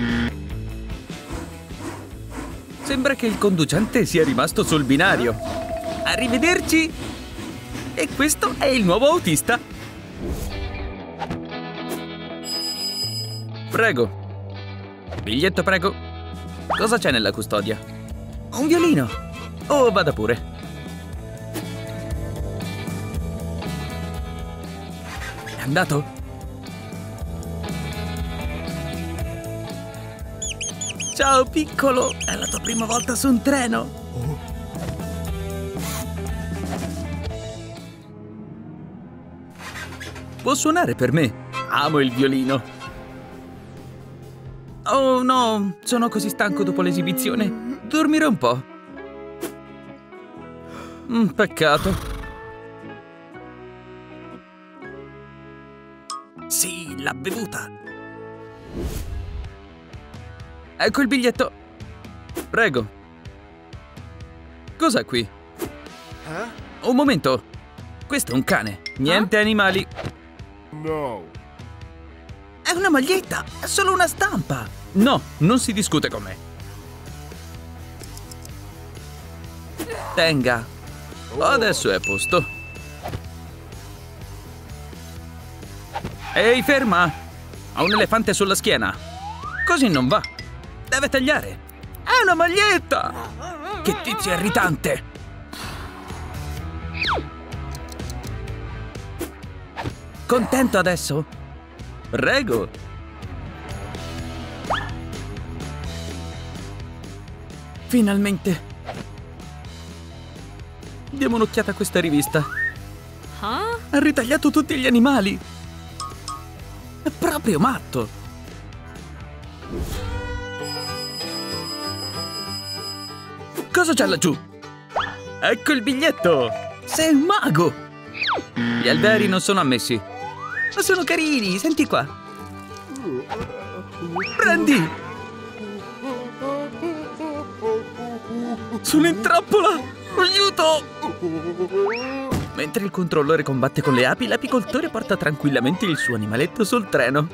Sembra che il conducente sia rimasto sul binario. Arrivederci! E questo è il nuovo autista. Prego. Biglietto, prego. Cosa c'è nella custodia? Un violino. Oh, vada pure. È andato? Ciao, piccolo! È la tua prima volta su un treno? Può suonare per me? Amo il violino. Oh no, sono così stanco dopo l'esibizione. Dormirò un po'. Peccato. Sì, l'ha bevuta. Ecco il biglietto. Prego. Cos'è qui? Un momento. Questo è un cane. Niente animali. No. È una maglietta. È solo una stampa. No, non si discute con me. Tenga. Adesso è a posto. Ehi, ferma! Ho un elefante sulla schiena. Così non va. Deve tagliare. È una maglietta! Che tizio irritante! Contento adesso? Prego! Finalmente! Diamo un'occhiata a questa rivista. Ha ritagliato tutti gli animali! È proprio matto! Cosa c'è laggiù? Ecco il biglietto! Sei un mago! Gli alberi non sono ammessi. Ma sono carini, senti qua! Prendi! Sono in trappola! Aiuto! Mentre il controllore combatte con le api, l'apicoltore porta tranquillamente il suo animaletto sul treno.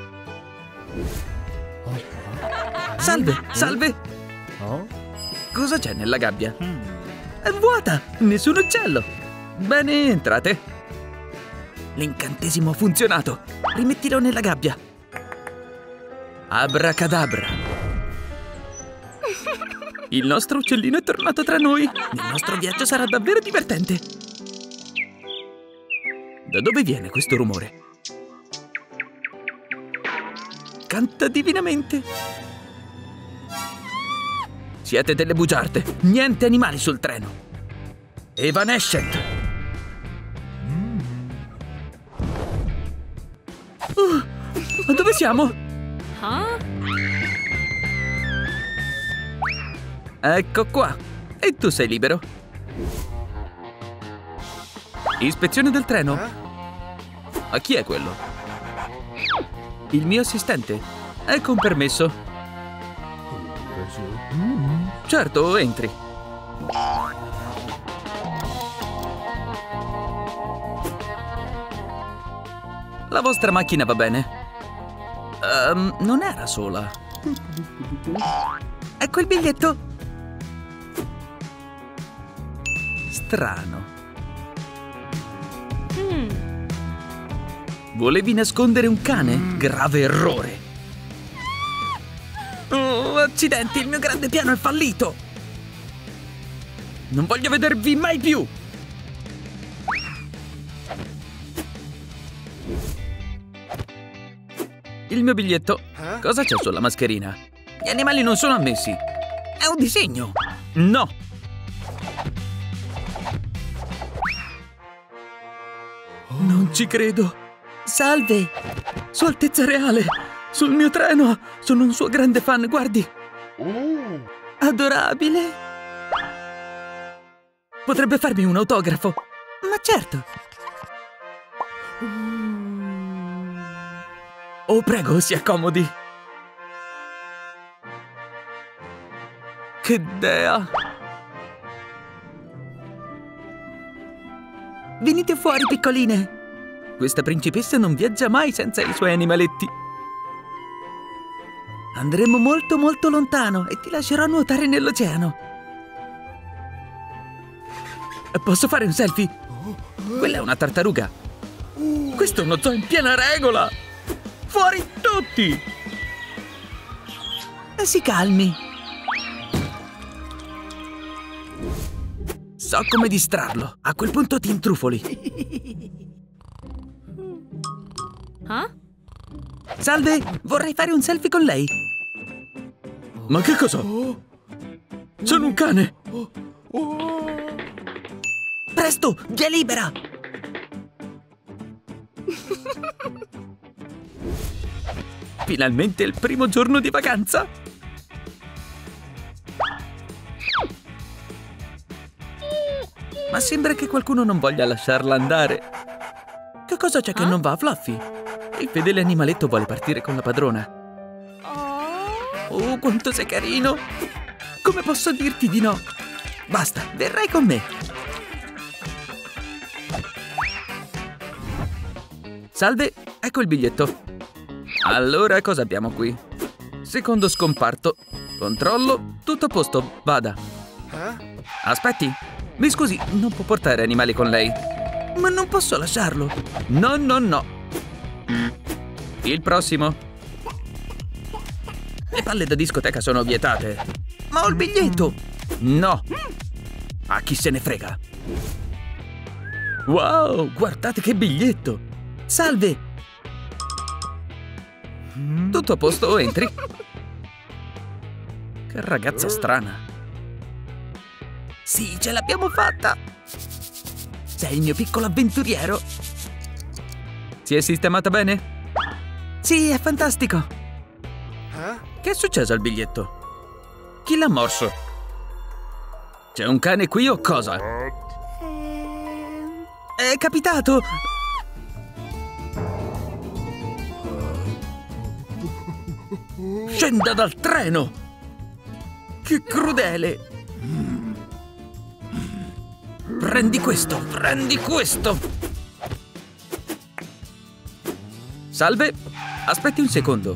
Salve, salve! Cosa c'è nella gabbia? È vuota! Nessun uccello! Bene, entrate. L'incantesimo ha funzionato. Rimettilo nella gabbia. Abracadabra. Il nostro uccellino è tornato tra noi. Il nostro viaggio sarà davvero divertente. Da dove viene questo rumore? Canta divinamente. Siete delle bugiarde. Niente animali sul treno. Evanescent. Ma dove siamo? Ecco qua. E tu sei libero. Ispezione del treno. A chi è quello? Il mio assistente. Ecco un permesso. Certo, entri. La vostra macchina va bene? Non era sola. Ecco il biglietto. Strano. Volevi nascondere un cane? Grave errore. Oh, accidenti, il mio grande piano è fallito. Non voglio vedervi mai più. Il mio biglietto. Cosa c'è sulla mascherina? Gli animali non sono ammessi. È un disegno. No. Non ci credo. Salve. Sua Altezza Reale. Sul mio treno. Sono un suo grande fan, guardi. Adorabile. Potrebbe farmi un autografo. Ma certo. Oh, prego, si accomodi. Che dea! Venite fuori, piccoline! Questa principessa non viaggia mai senza i suoi animaletti. Andremo molto molto lontano e ti lascerò nuotare nell'oceano. Posso fare un selfie? Quella è una tartaruga. Questo è uno zoo in piena regola. Fuori tutti! Si calmi. So come distrarlo. A quel punto ti intrufoli. Salve, vorrei fare un selfie con lei. Ma che cosa? Sono un cane. Presto, via libera. Finalmente il primo giorno di vacanza. Ma sembra che qualcuno non voglia lasciarla andare. Che cosa c'è che non va, Fluffy? Il fedele animaletto vuole partire con la padrona. Oh, quanto sei carino! Come posso dirti di no? Basta, verrai con me. Salve, ecco il biglietto. Allora, cosa abbiamo qui? Secondo scomparto. Controllo, tutto a posto, vada. Aspetti, mi scusi, non può portare animali con lei. Ma non posso lasciarlo. No, no, no. Il prossimo. Le palle da discoteca sono vietate. Ma ho il biglietto. No. A chi se ne frega. Wow, guardate che biglietto. Salve. Tutto a posto, entri. Che ragazza strana. Sì, ce l'abbiamo fatta. Sei il mio piccolo avventuriero. Si è sistemata bene? Sì, è fantastico. Che è successo al biglietto? Chi l'ha morso? C'è un cane qui o cosa? È capitato. Scenda dal treno! Che crudele! Prendi questo, prendi questo! Salve, aspetti un secondo.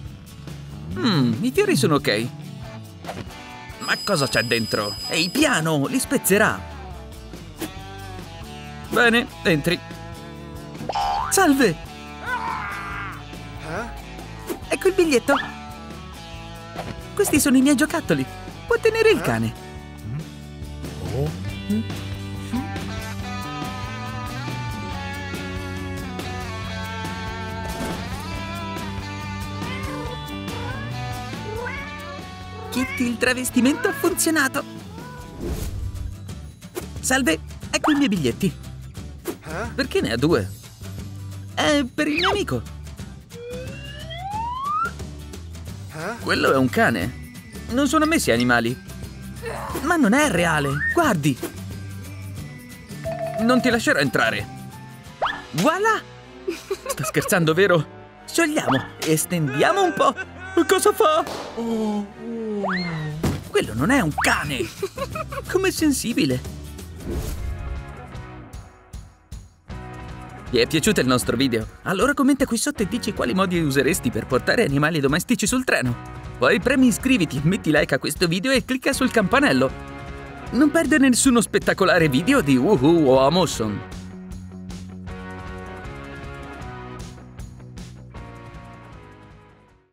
I fiori sono ok. Ma cosa c'è dentro? Ehi, piano, li spezzerà. Bene, entri. Salve! Ecco il biglietto. Questi sono i miei giocattoli. Può tenere il cane. Kitty, il travestimento ha funzionato. Salve, ecco i miei biglietti. Perché ne ha 2? È per il mio amico. Quello è un cane. Non sono ammessi animali. Ma non è reale. Guardi. Non ti lascerò entrare. Voilà. Sta scherzando, vero? Sciogliamo e stendiamo un po'. Cosa fa? Quello non è un cane. Com'è sensibile. Ti è piaciuto il nostro video? Allora commenta qui sotto e dici quali modi useresti per portare animali domestici sul treno. Poi premi iscriviti, metti like a questo video e clicca sul campanello. Non perdere nessuno spettacolare video di Woohoo o Motion.